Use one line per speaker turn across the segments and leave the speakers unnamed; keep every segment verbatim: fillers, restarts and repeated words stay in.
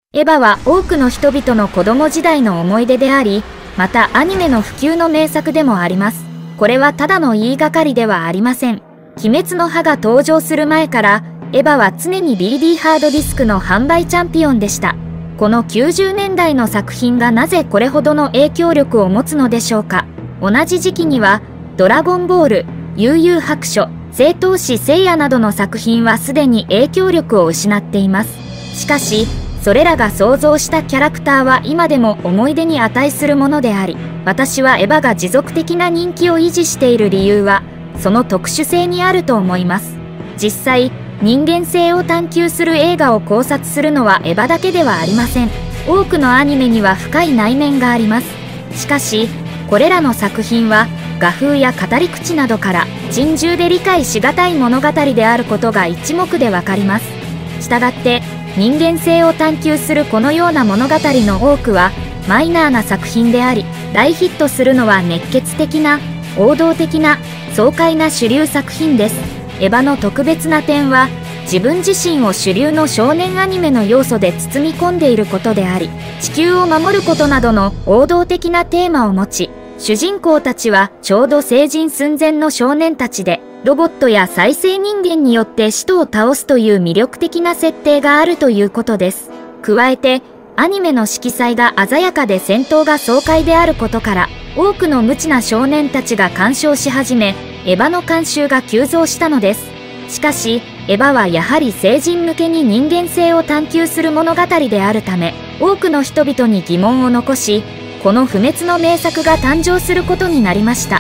エヴァは多くの人々の子供時代の思い出であり、またアニメの普及の名作でもあります。これはただの言いがかりではありません。鬼滅の刃が登場する前から、エヴァは常に ビーディー ハードディスクの販売チャンピオンでした。このきゅうじゅうねんだいの作品がなぜこれほどの影響力を持つのでしょうか。同じ時期には、ドラゴンボール、悠々白書、聖闘士聖夜などの作品はすでに影響力を失っています。しかし、それらが想像したキャラクターは今でも思い出に値するものであり、私はエヴァが持続的な人気を維持している理由は、その特殊性にあると思います。実際、人間性を探求する映画を考察するのはエヴァだけではありません。多くのアニメには深い内面があります。しかし、これらの作品は、画風や語り口などから、珍獣で理解しがたい物語であることが一目でわかります。したがって、人間性を探求するこのような物語の多くはマイナーな作品であり、大ヒットするのは熱血的な、王道的な、爽快な主流作品です。エヴァの特別な点は、自分自身を主流の少年アニメの要素で包み込んでいることであり、地球を守ることなどの王道的なテーマを持ち、主人公たちはちょうど成人寸前の少年たちで、ロボットや再生人間によって使徒を倒すという魅力的な設定があるということです。加えて、アニメの色彩が鮮やかで戦闘が爽快であることから、多くの無知な少年たちが鑑賞し始め、エヴァの監修が急増したのです。しかし、エヴァはやはり成人向けに人間性を探求する物語であるため、多くの人々に疑問を残し、この不滅の名作が誕生することになりました。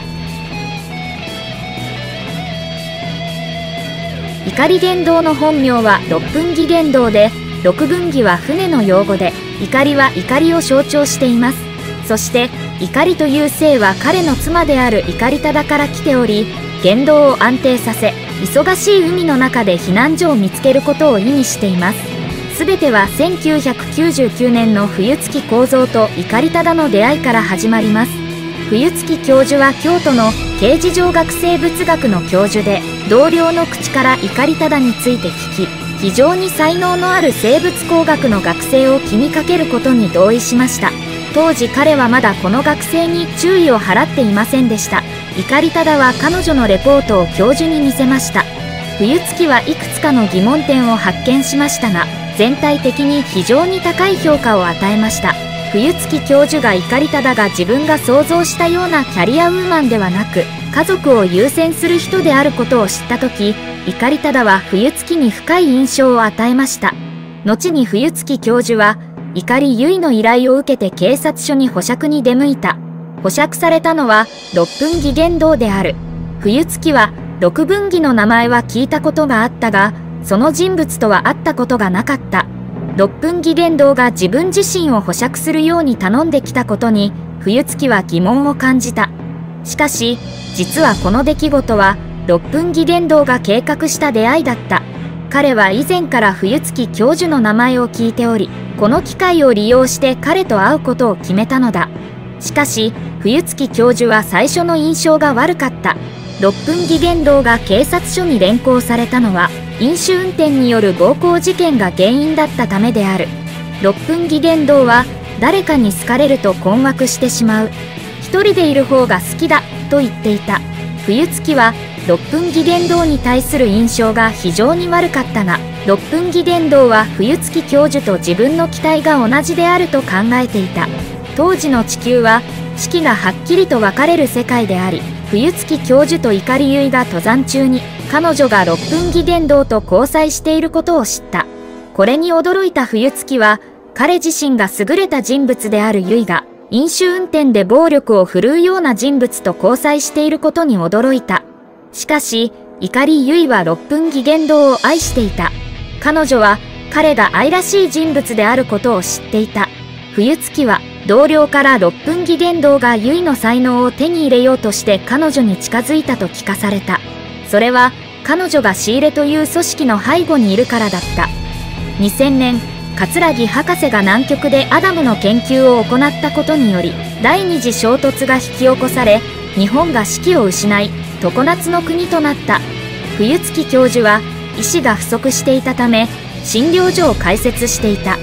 怒り言動の本名は六分岐言動で、六分岐は船の用語で、怒りは怒りを象徴しています。そして、怒りという姓は彼の妻である怒り忠から来ており、言動を安定させ、忙しい海の中で避難所を見つけることを意味しています。すべてはせんきゅうひゃくきゅうじゅうきゅうねんの冬月幸三と怒り忠の出会いから始まります。冬月教授は京都の形而上学生物学の教授で、同僚の口から怒り忠について聞き、非常に才能のある生物工学の学生を気にかけることに同意しました。当時彼はまだこの学生に注意を払っていませんでした。怒り忠は彼女のレポートを教授に見せました。冬月はいくつかの疑問点を発見しましたが、全体的に非常に高い評価を与えました。冬月教授が怒り忠が自分が想像したようなキャリアウーマンではなく、家族を優先する人であることを知った時、怒り忠は冬月に深い印象を与えました。後に冬月教授は、怒り結の依頼を受けて警察署に保釈に出向いた。保釈されたのは六分岐言動である。冬月は六分岐の名前は聞いたことがあったが、その人物とは会ったことがなかった。六分岐言動が自分自身を保釈するように頼んできたことに、冬月は疑問を感じた。しかし、実はこの出来事は、六分岐言動が計画した出会いだった。彼は以前から冬月教授の名前を聞いており、この機会を利用して彼と会うことを決めたのだ。しかし、冬月教授は最初の印象が悪かった。六分岐言動が警察署に連行されたのは、飲酒運転による暴行事件が原因だったためである。六分岐言動は、誰かに好かれると困惑してしまう。一人でいる方が好きだ、と言っていた。冬月は、六分岐言動に対する印象が非常に悪かったが、六分岐言動は冬月教授と自分の期待が同じであると考えていた。当時の地球は、四季がはっきりと分かれる世界であり、冬月教授と怒り結が登山中に、彼女が六分岐言動と交際していることを知った。これに驚いた冬月は、彼自身が優れた人物である結が、飲酒運転で暴力を振るうような人物と交際していることに驚いた。しかし、怒り結は六分岐言動を愛していた。彼女は、彼が愛らしい人物であることを知っていた。冬月は、同僚から六分岐言動が結の才能を手に入れようとして彼女に近づいたと聞かされた。それは、彼女が仕入れという組織の背後にいるからだった。にせんねん、桂木博士が南極でアダムの研究を行ったことにより、第二次衝突が引き起こされ、日本が士気を失い、常夏の国となった。冬月教授は、医師が不足していたため、診療所を開設していた。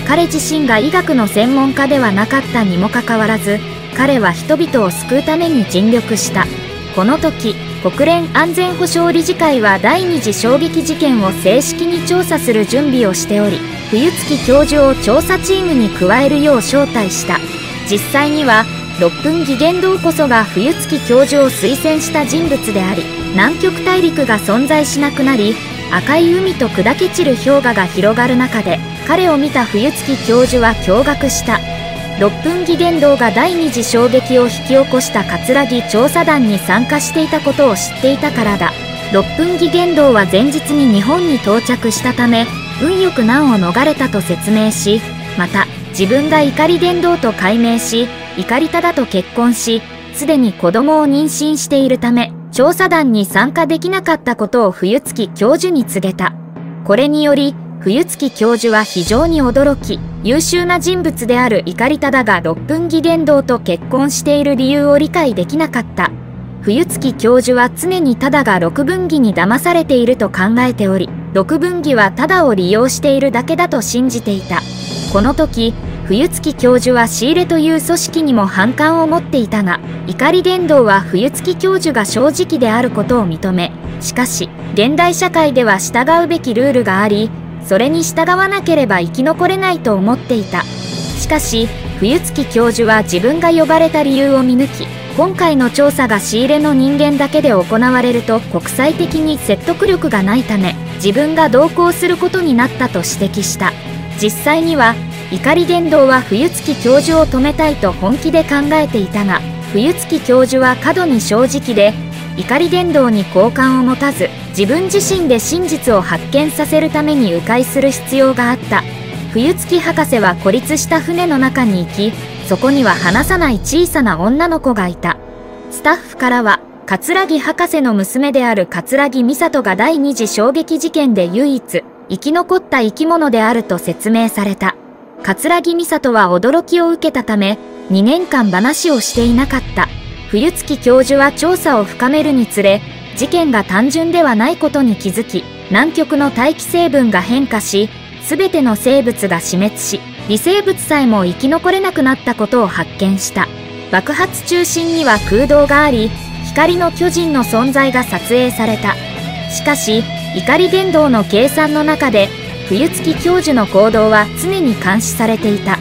彼自身が医学の専門家ではなかったにもかかわらず、彼は人々を救うために尽力した。この時、国連安全保障理事会は第二次衝撃事件を正式に調査する準備をしており、冬月教授を調査チームに加えるよう招待した。実際にはろっぷん義元堂こそが冬月教授を推薦した人物であり、南極大陸が存在しなくなり、赤い海と砕け散る氷河が広がる中で、彼を見た冬月教授は驚愕した。ろっぷん義元堂が第二次衝撃を引き起こした葛城調査団に参加していたことを知っていたからだ。ろっぷん義元堂は前日に日本に到着したため、運よく難を逃れたと説明し、また自分が碇伝堂と改名し、碇忠と結婚し、すでに子供を妊娠しているため、調査団に参加できなかったことを冬月教授に告げた。これにより、冬月教授は非常に驚き、優秀な人物である碇忠がろっぷん義元堂と結婚している理由を理解できなかった。冬月教授は常に忠が六分義に騙されていると考えており、六分義は忠を利用しているだけだと信じていた。この時、冬月教授は仕入れという組織にも反感を持っていたが、碇伝堂は冬月教授が正直であることを認め、しかし、現代社会では従うべきルールがあり、それに従わなければ生き残れないと思っていた。しかし、冬月教授は自分が呼ばれた理由を見抜き、今回の調査が仕入れの人間だけで行われると国際的に説得力がないため、自分が同行することになったと指摘した。実際には、碇伝堂は冬月教授を止めたいと本気で考えていたが、冬月教授は過度に正直で、碇伝堂に好感を持たず、自分自身で真実を発見させるために迂回する必要があった。冬月博士は孤立した船の中に行き、そこには話さない小さな女の子がいた。スタッフからは、葛城博士の娘である葛城美里が第二次衝撃事件で唯一、生き残った生き物であると説明された。葛城美里は驚きを受けたため、にねんかん話をしていなかった。冬月教授は調査を深めるにつれ、事件が単純ではないことに気づき、南極の大気成分が変化し、すべての生物が死滅し、微生物さえも生き残れなくなったことを発見した。爆発中心には空洞があり、光の巨人の存在が撮影された。しかし、碇伝堂の計算の中で、冬月教授の行動は常に監視されていた。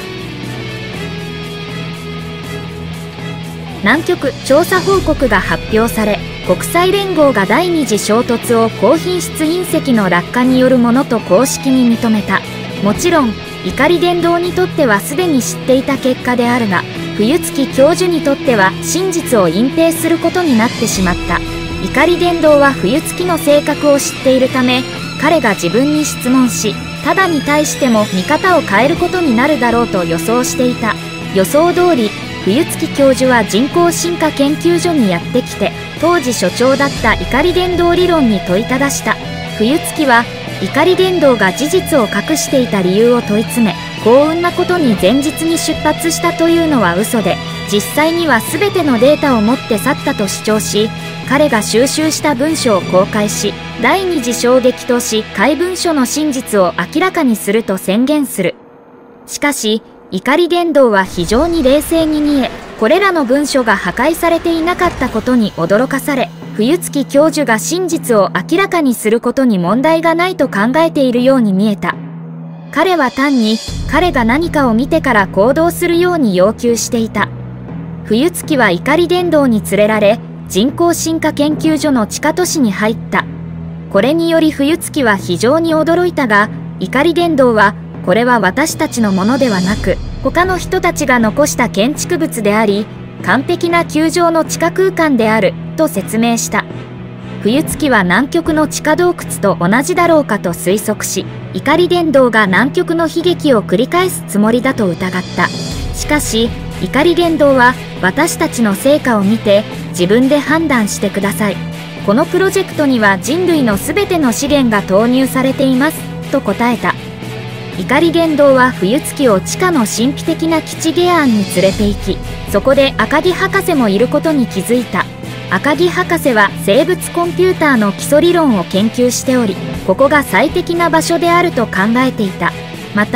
南極調査報告が発表され、国際連合が第二次衝突を高品質隕石の落下によるものと公式に認めた。もちろん、碇伝堂にとってはすでに知っていた結果であるが、冬月教授にとっては真実を隠蔽することになってしまった。碇伝堂は冬月の性格を知っているため、彼が自分に質問し、忠に対しても見方を変えることになるだろうと予想していた。予想通り、冬月教授は人工進化研究所にやってきて、当時所長だった碇伝堂理論に問いただした。冬月は、碇伝堂が事実を隠していた理由を問い詰め、幸運なことに前日に出発したというのは嘘で、実際には全てのデータを持って去ったと主張し、彼が収集した文書を公開し、第二次衝撃とし、怪文書の真実を明らかにすると宣言する。しかし、碇伝堂は非常に冷静に見え、これらの文書が破壊されていなかったことに驚かされ、冬月教授が真実を明らかにすることに問題がないと考えているように見えた。彼は単に、彼が何かを見てから行動するように要求していた。冬月は碇伝堂に連れられ、人工進化研究所の地下都市に入った。これにより冬月は非常に驚いたが、碇伝堂は、これは私たちのものではなく、他の人たちが残した建築物であり、完璧な球状の地下空間である、と説明した。冬月は南極の地下洞窟と同じだろうかと推測し、碇伝堂が南極の悲劇を繰り返すつもりだと疑った。しかし、碇伝堂は、私たちの成果を見て、自分で判断してください。このプロジェクトには人類のすべての資源が投入されています、と答えた。碇伝堂は冬月を地下の神秘的な基地ゲアーンに連れて行き、そこで赤木博士もいることに気づいた。赤木博士は生物コンピューターの基礎理論を研究しており、ここが最適な場所であると考えていた。また、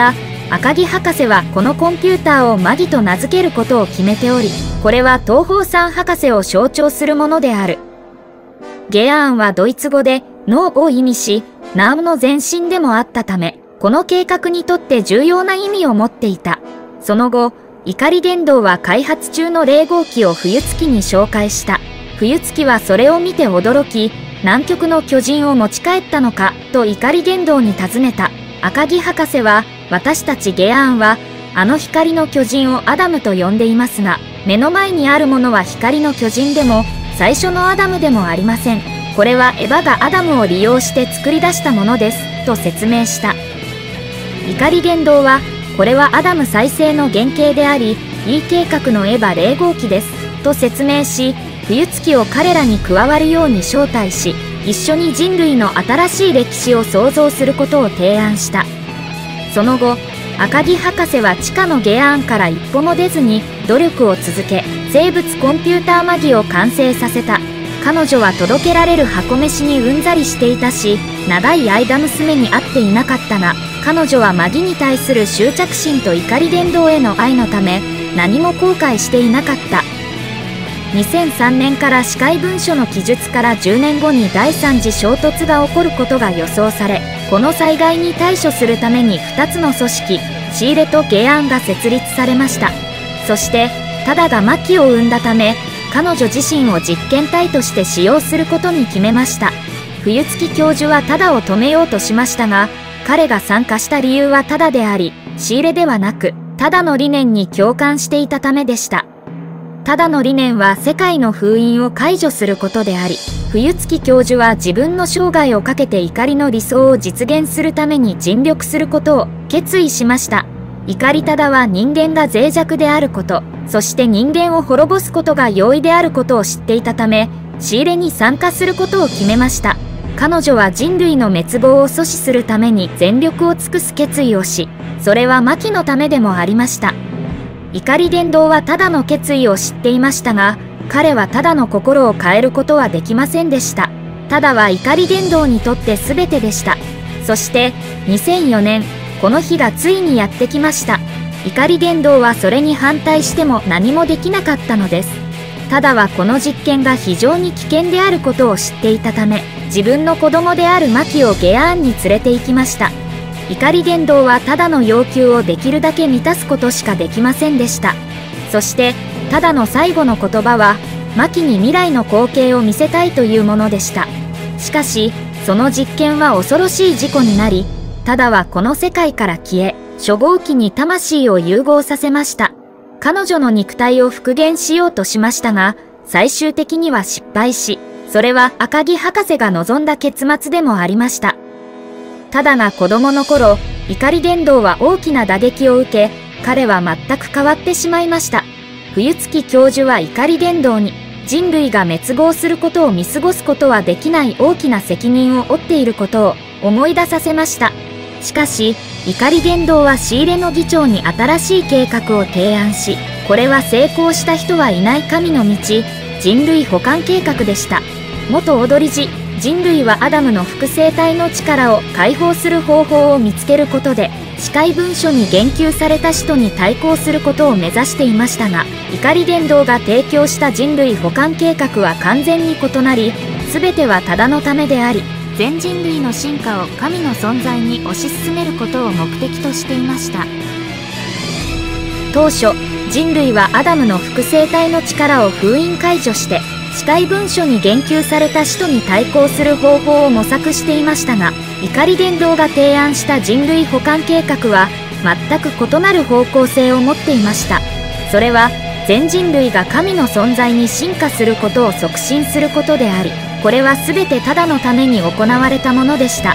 赤木博士はこのコンピューターをマギと名付けることを決めており、これは東方三博士を象徴するものである。ゲアーンはドイツ語で脳を意味し、ナームの前身でもあったため、この計画にとって重要な意味を持っていた。その後、碇伝道は開発中の零号機を冬月に紹介した。冬月はそれを見て驚き、南極の巨人を持ち帰ったのかと碇伝道に尋ねた。赤木博士は、私たちゲアーンは、あの光の巨人をアダムと呼んでいますが、目の前にあるものは光の巨人でも、最初のアダムでもありません。これはエヴァがアダムを利用して作り出したものです、と説明した。碇伝道は、これはアダム再生の原型であり、E 計画のエヴァ零号機です、と説明し、冬月を彼らに加わるように招待し、一緒に人類の新しい歴史を創造することを提案した。その後、赤木博士は地下のゲアーンから一歩も出ずに努力を続け、生物コンピューターマギを完成させた。彼女は届けられる箱飯にうんざりしていたし、長い間娘に会っていなかったが、彼女はマギに対する執着心と碇伝道への愛のため、何も後悔していなかった。にせんさんねんから司会文書の記述からじゅうねんごに第三次衝突が起こることが予想され、この災害に対処するためにふたつの組織、シーレとゲアーンが設立されました。そして、タダがマキを生んだため、彼女自身を実験体として使用することに決めました。冬月教授はタダを止めようとしましたが、彼が参加した理由はタダであり、シーレではなく、タダの理念に共感していたためでした。タダの理念は世界の封印を解除することであり、冬月教授は自分の生涯をかけて碇の理想を実現するために尽力することを決意しました。碇タダは人間が脆弱であること、そして人間を滅ぼすことが容易であることを知っていたため、シーレに参加することを決めました。彼女は人類の滅亡を阻止するために全力を尽くす決意をし、それはマキのためでもありました。碇伝道はタダの決意を知っていましたが、彼はタダの心を変えることはできませんでした。タダは碇伝道にとって全てでした。そして、にせんよねん、この日がついにやってきました。碇伝道はそれに反対しても何もできなかったのです。タダはこの実験が非常に危険であることを知っていたため、自分の子供であるマキをゲアーンに連れて行きました。碇伝道はタダの要求をできるだけ満たすことしかできませんでした。そして、タダの最後の言葉は、マキに未来の光景を見せたいというものでした。しかし、その実験は恐ろしい事故になり、タダはこの世界から消え、初号機に魂を融合させました。彼女の肉体を復元しようとしましたが、最終的には失敗し、それは赤木博士が望んだ結末でもありました。タダが子供の頃、碇伝道は大きな打撃を受け、彼は全く変わってしまいました。冬月教授は碇伝道に、人類が滅亡することを見過ごすことはできない大きな責任を負っていることを思い出させました。しかし、碇伝道はシーレの議長に新しい計画を提案し、これは成功した人はいない神の道、人類補完計画でした。元踊り子、人類はアダムの複製体の力を解放する方法を見つけることで、司会文書に言及された使徒に対抗することを目指していましたが、碇伝道が提供した人類補完計画は完全に異なり、全てはタダのためであり、全人類の進化を神の存在に推し進めることを目的としていました。当初、人類はアダムの複製体の力を封印解除して、司会文書に言及された使徒に対抗する方法を模索していましたが、碇伝道が提案した人類補完計画は全く異なる方向性を持っていました。それは全人類が神の存在に進化することを促進することであり、これは全てタダのために行われたものでした。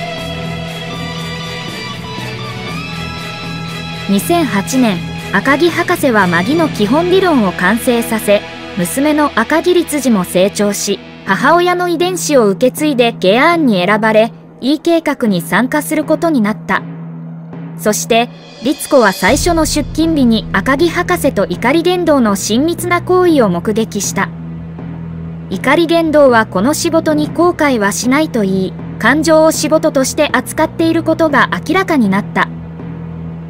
にせんはちねん、赤木博士はマギの基本理論を完成させ、娘の赤木律次も成長し、母親の遺伝子を受け継いでゲアーンに選ばれ、E 計画に参加することになった。そして、律子は最初の出勤日に赤木博士と碇伝道の親密な行為を目撃した。碇伝道はこの仕事に後悔はしないと言い、感情を仕事として扱っていることが明らかになった。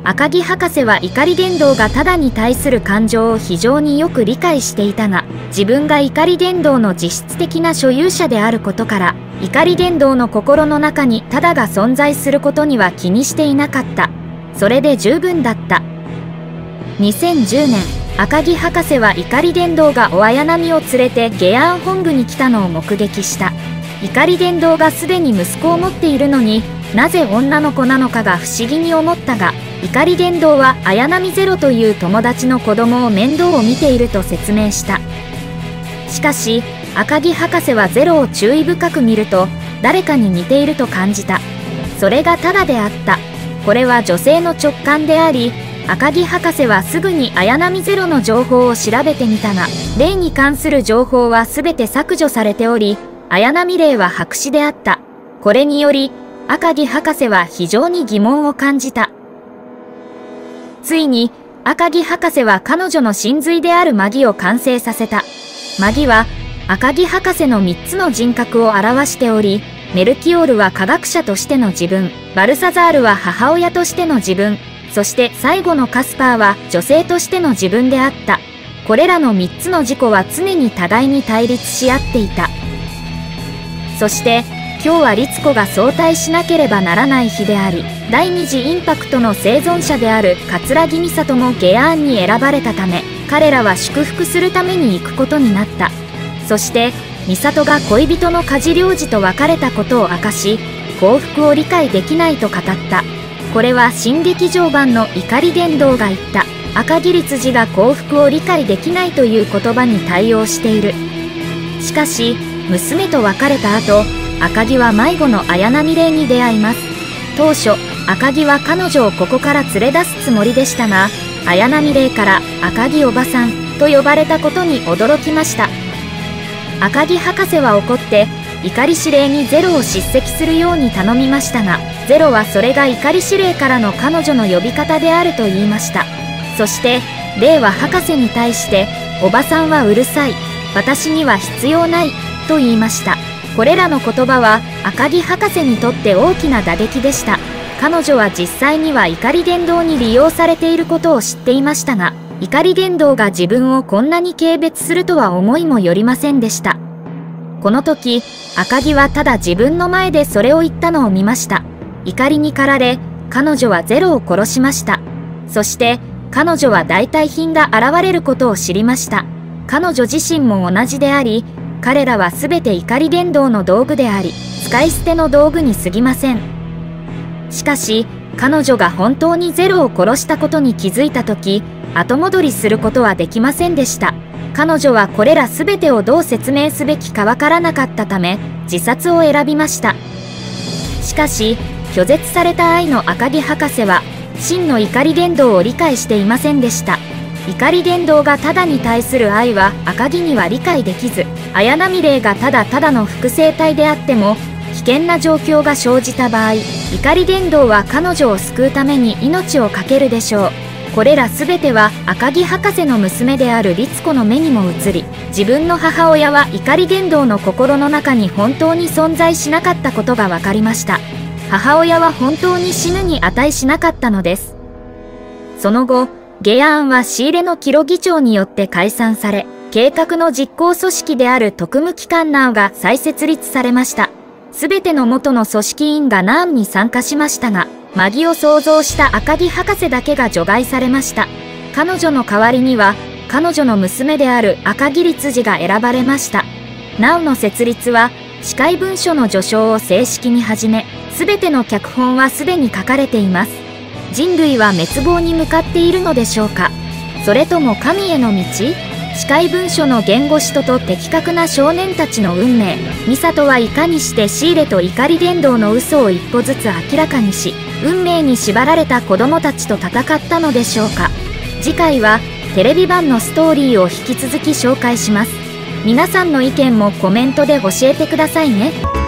赤木博士は怒り伝導がタダに対する感情を非常によく理解していたが、自分が怒り伝導の実質的な所有者であることから、怒り伝導の心の中にタダが存在することには気にしていなかった。それで十分だった。にせんじゅうねん、赤木博士は怒り伝導がお綾波を連れて下安本部に来たのを目撃した。怒り伝導がすでに息子を持っているのになぜ女の子なのかが不思議に思ったが、怒り伝導は綾波ゼロという友達の子供を面倒を見ていると説明した。しかし赤木博士はゼロを注意深く見ると誰かに似ていると感じた。それがタダであった。これは女性の直感であり、赤木博士はすぐに綾波ゼロの情報を調べてみたが、霊に関する情報は全て削除されており、綾波霊は白紙であった。これにより赤木博士は非常に疑問を感じた。ついに赤木博士は彼女の真髄であるマギを完成させた。マギは赤木博士のみっつの人格を表しており、メルキオールは科学者としての自分、バルサザールは母親としての自分、そして最後のカスパーは女性としての自分であった。これらのみっつの自己は常に互いに対立し合っていた。そして今日は律子が早退しなければならない日であり、第二次インパクトの生存者である桂木美里も下安に選ばれたため、彼らは祝福するために行くことになった。そして美里が恋人の梶良治と別れたことを明かし、幸福を理解できないと語った。これは新劇場版の怒り伝導が言った赤木律次が幸福を理解できないという言葉に対応している。しかし娘と別れた後、赤木は迷子の綾波霊に出会います。当初赤木は彼女をここから連れ出すつもりでしたが、綾波霊から赤木おばさんと呼ばれたことに驚きました。赤木博士は怒って怒り指令にゼロを叱責するように頼みましたが、ゼロはそれが怒り指令からの彼女の呼び方であると言いました。そして霊は博士に対して「おばさんはうるさい、私には必要ない」と言いました。これらの言葉は赤木博士にとって大きな打撃でした。彼女は実際には怒り伝導に利用されていることを知っていましたが、怒り伝導が自分をこんなに軽蔑するとは思いもよりませんでした。この時赤木はただ自分の前でそれを言ったのを見ました。怒りに駆られ彼女はゼロを殺しました。そして彼女は代替品が現れることを知りました。彼女自身も同じであり、彼らは全て怒り伝導の道具であり、使い捨ての道具に過ぎません。しかし彼女が本当にゼロを殺したことに気づいた時、後戻りすることはできませんでした。彼女はこれら全てをどう説明すべきかわからなかったため自殺を選びました。しかし拒絶された愛の赤木博士は真の怒り伝導を理解していませんでした。怒り伝導がただに対する愛は赤木には理解できず、綾波霊がただただの複製体であっても危険な状況が生じた場合、怒り伝導は彼女を救うために命を懸けるでしょう。これら全ては赤木博士の娘である律子の目にも映り、自分の母親は怒り伝導の心の中に本当に存在しなかったことが分かりました。母親は本当に死ぬに値しなかったのです。その後下安は仕入れのキロ議長によって解散され、計画の実行組織である特務機関ナウが再設立されました。すべての元の組織員がナウに参加しましたが、マギを創造した赤木博士だけが除外されました。彼女の代わりには彼女の娘である赤木律次が選ばれました。ナウの設立は司会文書の序章を正式に始め、すべての脚本はすでに書かれています。人類は滅亡に向かっているのでしょうか、それとも神への道。司会文書の言語使途と的確な少年たちの運命。美里はいかにしてシーレと怒り伝導の嘘を一歩ずつ明らかにし、運命に縛られた子供たちと戦ったのでしょうか。次回はテレビ版のストーリーを引き続き紹介します。皆さんの意見もコメントで教えてくださいね。